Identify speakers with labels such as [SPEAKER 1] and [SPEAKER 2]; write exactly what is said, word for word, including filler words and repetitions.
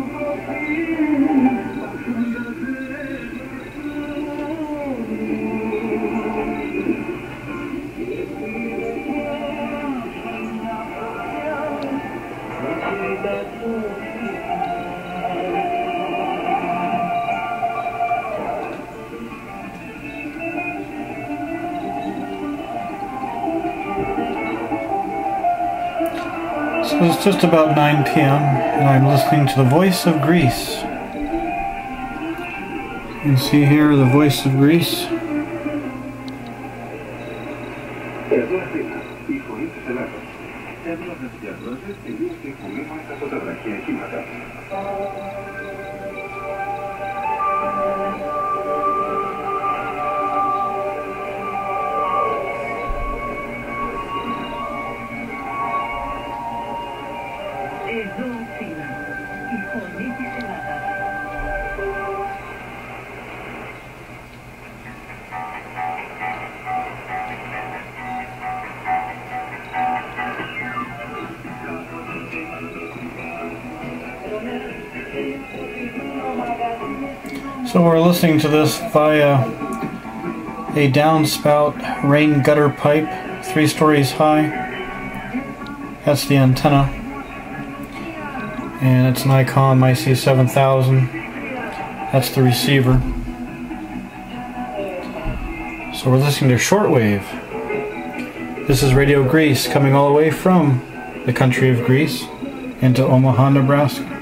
[SPEAKER 1] So it's just about nine P M and I'm listening to the voice of Greece. You can see here the voice of Greece. So we're listening to this via a downspout rain gutter pipe, three stories high. That's the antenna, and it's an Icom I C seven thousand. That's the receiver. So we're listening to Shortwave. This is Radio Greece coming all the way from the country of Greece into Omaha, Nebraska.